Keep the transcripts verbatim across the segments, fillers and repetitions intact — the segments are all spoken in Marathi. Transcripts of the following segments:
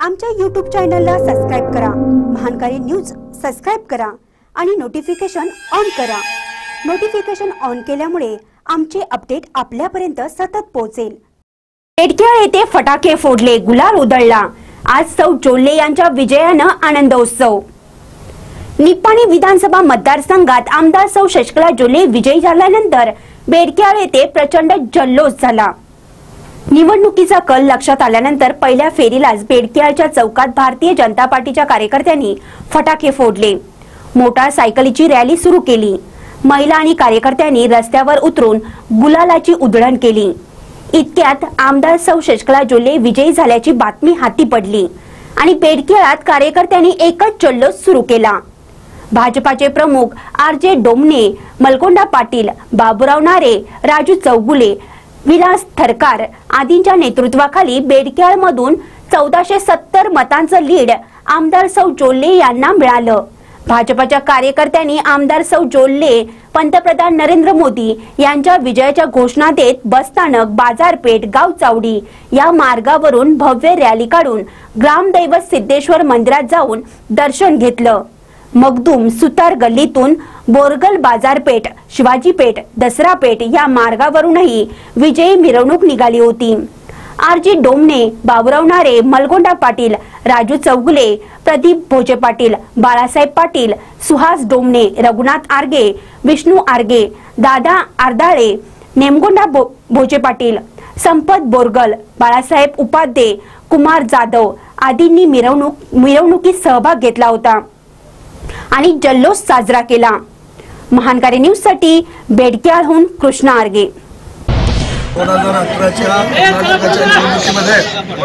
आमच्या यूट्यूब चॅनलला सबस्क्राइब करा, महानकारी न्यूज सबस्क्राइब करा आणि नोटिफिकेशन ऑन करा। नोटिफिकेशन ऑन केल्यामुळे आमचे अपडेट आपल्यापर्यंत सतत पोहोचेल। बेडक्याळ येथे फटाके फोडले, गुलाल उधळला। आज सौ जोल्ले यांच्या विजयानं आनंदोत्सव। निपाणी विधानसभा मतदारसंघात आमदार सौ शशिकला जोल्ले विजयी झाल्यानंतर बेडक्याळ येथे प्रचंड जल्लोष झाला। निवडणुकीचा कल लक्षात आल्यानंतर पहिल्या फेरीलाच बेडक्याळच्या चौकात भारतीय जनता पार्टीच्या कार्यकर्त्यांनी फटाके फोडले। मोटारसायकलीची रॅली सुरू केली। महिला आणि कार्यकर्त्यांनी रस्त्यावर उतरून गुलालाची उधळण केली। इतक्यात आमदार सौ शशिकला जोल्ले विजयी झाल्याची बातमी हाती पडली आणि बेडक्याळात कार्यकर्त्यांनी एकच जल्लोष सुरू केला। भाजपाचे प्रमुख आर जे डोमने, मलकोंडा पाटील, बाबूराव नारे, राजू चौगुले, विलास थरकार आदींच्या नेतृत्वाखाली बेडक्याळ मधून चौदाशे सत्तर मतांचं लीड आमदार सौ जोल्ले यांना मिळालं। भाजपाच्या कार्यकर्त्यांनी आमदार सौ जोल्ले पंतप्रधान नरेंद्र मोदी यांच्या विजयाच्या घोषणा देत बसस्थानक, बाजारपेठ, गाव चावडी या मार्गावरून भव्य रॅली काढून ग्रामदैवत सिद्धेश्वर मंदिरात जाऊन दर्शन घेतलं। मगदूम, सुतार गल्लीतून बोरगल बाजारपेठ, शिवाजीपेठ, दसरा पेठ या मार्गावरूनही विजयी मिरवणूक निघाली होती। आर जी डोमने, बाबूराव नारे, मलकोंडा पाटील, राजू चौगुले, प्रदीप भोजे पाटील, बाळासाहेब पाटील, सुहास डोमने, रघुनाथ आर्गे, विष्णू आर्गे, दादा आरदाळे, नेमगोंडा भोजे पाटील, संपत बोरगल, बाळासाहेब उपाध्ये, कुमार जाधव आदींनी मिरवणूक मिरवणुकीत सहभाग घेतला होता आणि जल्लोष साजरा केला। महानकारी न्यूज साठी बेडक्याळहून कृष्णा आर्गे। दोन हजार अठराच्या कर्नाटकाच्या निवडणुकीमध्ये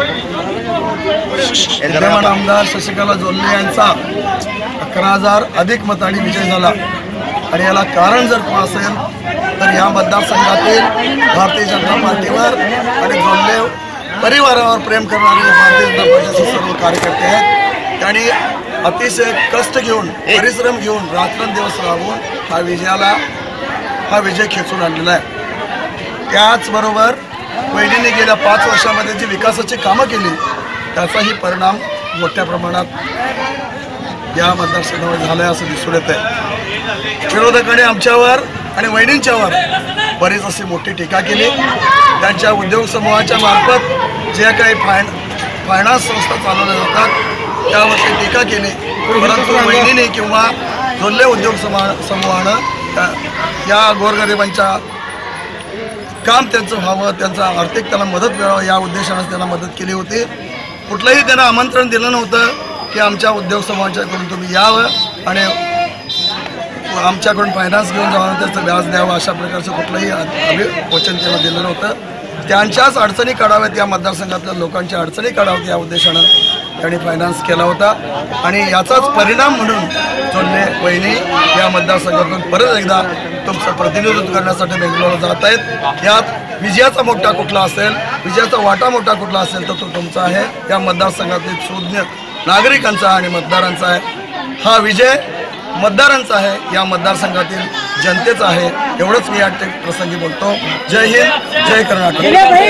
विद्यमान आमदार शशिकला जोल्ले यांचा अकरा हजार अधिक मतांनी विजय झाला आणि याला कारण जर कोण असेल तर या मतदारसंघातील भारतीय जनता पार्टीवर आणि जोल्ले परिवारावर प्रेम करणारे भारतीय जनता पार्टीचे सर्व कार्यकर्ते आहेत। त्यांनी अतिशय कष्ट घेऊन, परिश्रम घेऊन, रात्रंदिवस राबवून हा विजयाला हा विजय खेचून आणलेला आहे। त्याचबरोबर वहिनीने गेल्या पाच वर्षामध्ये जी विकासाची कामं केली त्याचाही परिणाम मोठ्या प्रमाणात या मतदारसंघावर झाला आहे असं दिसून येत आहे। विरोधकांनी आमच्यावर आणि वहिनींच्यावर बरीच अशी मोठी टीका केली। त्यांच्या उद्योग समूहाच्या मार्फत जे काही फायन फायनान्स संस्था चालवल्या जातात त्यावरती टीका केली, परंतु वहिनीने किंवा जोल्ले उद्योग समूहानं या गोरगरिबांच्या काम त्यांचं व्हावं, त्यांचा आर्थिक त्यांना मदत मिळावं या उद्देशाने त्यांना मदत केली होती। कुठलंही त्यांना आमंत्रण दिलं नव्हतं की आमच्या उद्योग समूहाच्याकडून तुम्ही यावं आणि आमच्याकडून फायनान्स घेऊन जावं, त्याचं व्याज द्यावं, अशा प्रकारचं कुठलंही वचन त्यांना दिलं नव्हतं। त्यांच्याच अडचणी काढाव्यात, या मतदारसंघातल्या लोकांच्या अडचणी काढाव्यात या उद्देशानं त्यांनी फायनान्स केला होता आणि याचाच परिणाम म्हणून जोल्ले वहिनी या मतदारसंघातून परत एकदा तुमचं प्रतिनिधित्व करण्यासाठी बेंगलोरला जात आहेत। यात विजयाचा मोठा कुठला असेल, विजयाचा वाटा मोठा कुठला असेल तर तो तुमचा आहे, या मतदारसंघातील सुज्ञ नागरिकांचा आणि मतदारांचा आहे। हा विजय मतदारांचा आहे, या मतदारसंघातील जनतेचा आहे, एवढंच मी या प्रसंगी बोलतो। जय हिंद, जय कर्नाटक।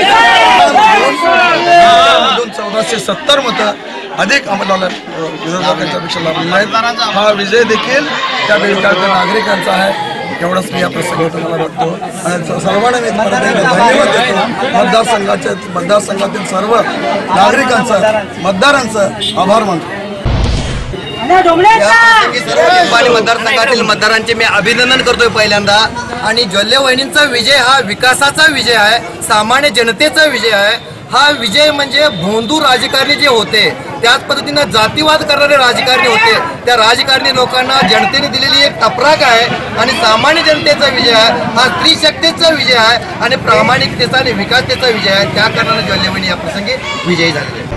चौदाशे सत्तर मतं अधिक आम्हाला विरोधकांच्या पेक्षा लाभलेला आहेत। हा विजय देखील त्या बेडक्याळच्या नागरिकांचा आहे, एवढंच मी या प्रसंगी तुम्हाला बघतो आणि सर्वांना मी धन्यवाद देतो। मतदारसंघाच्या मतदारसंघातील सर्व नागरिकांचं, मतदारांचं आभार मानतो। सर्व निपाणी मतदारसंघातील मतदारांचे मी अभिनंदन करतोय पहिल्यांदा। आणि जोल्ले वहिनींचा विजय हा विकासाचा विजय आहे, सामान्य जनतेचा विजय आहे। हा विजय म्हणजे भोंदू राजकारणी जे होते, त्याच पद्धतीनं जातीवाद करणारे राजकारणी होते, त्या राजकारणी लोकांना जनतेने दिलेली एक टपराक आहे आणि सामान्य जनतेचा विजय आहे, हा स्त्रीशक्तीचा विजय आहे आणि प्रामाणिकतेचा आणि विकासतेचा विजय आहे। त्या कारणाने जोल्ले वहिनी या प्रसंगी विजयी झालेले।